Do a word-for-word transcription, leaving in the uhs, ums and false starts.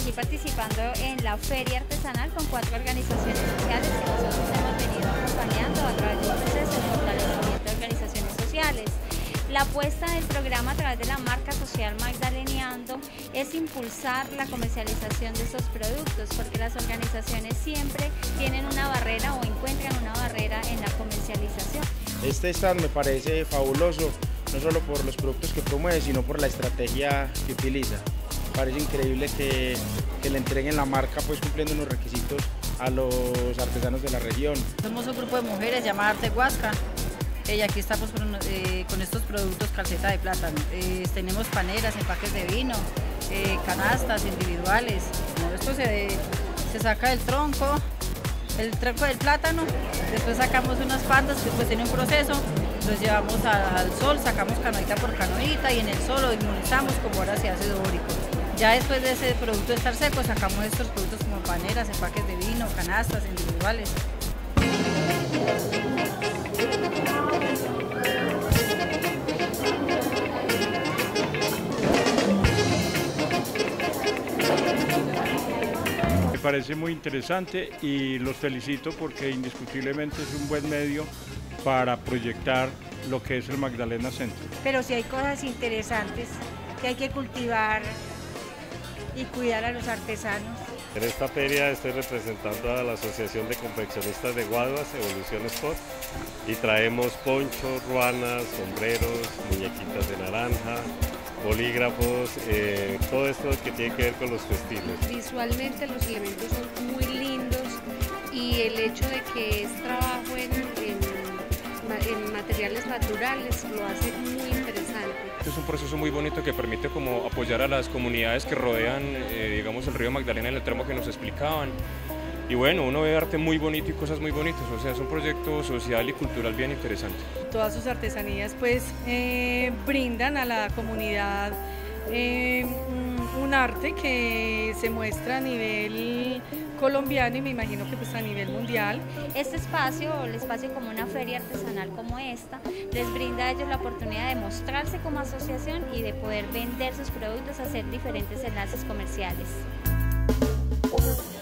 aquí participando en la feria artesanal con cuatro organizaciones sociales que nosotros hemos venido acompañando a través de un proceso de fortalecimiento de organizaciones sociales. La apuesta del programa a través de la marca social Magdaleneando es impulsar la comercialización de estos productos, porque las organizaciones siempre tienen una barrera o encuentran una barrera en la comercialización. Este stand me parece fabuloso, no solo por los productos que promueve, sino por la estrategia que utiliza. Me parece increíble que, que le entreguen la marca pues cumpliendo unos requisitos a los artesanos de la región. Somos un grupo de mujeres llamada Arte Huasca. Y aquí estamos con, eh, con estos productos calceta de plátano. Eh, tenemos paneras, empaques de vino, eh, canastas individuales. Bueno, esto se, se saca del tronco, el tronco del plátano, después sacamos unas pandas que después tiene un proceso, los llevamos a, al sol, sacamos canoita por canoita y en el sol lo inmunizamos como ahora se hace dórico. Ya después de ese producto estar seco, sacamos estos productos como paneras, empaques de vino, canastas individuales. Me parece muy interesante y los felicito porque indiscutiblemente es un buen medio para proyectar lo que es el Magdalena Centro. Pero sí hay cosas interesantes que hay que cultivar y cuidar a los artesanos. En esta feria estoy representando a la Asociación de Confeccionistas de Guaduas, Evolución Sport, y traemos ponchos, ruanas, sombreros, muñequitas de naranja, bolígrafos, eh, todo esto que tiene que ver con los textiles. Visualmente los elementos son muy lindos y el hecho de que es trabajo en, en, en materiales naturales lo hace muy interesante. Es un proceso muy bonito que permite como apoyar a las comunidades que rodean eh, digamos el río Magdalena en el tramo que nos explicaban. Y bueno, uno ve arte muy bonito y cosas muy bonitas, o sea, es un proyecto social y cultural bien interesante. Todas sus artesanías pues eh, brindan a la comunidad eh, un arte que se muestra a nivel colombiano y me imagino que pues a nivel mundial. Este espacio, el espacio como una feria artesanal como esta, les brinda a ellos la oportunidad de mostrarse como asociación y de poder vender sus productos, hacer diferentes enlaces comerciales.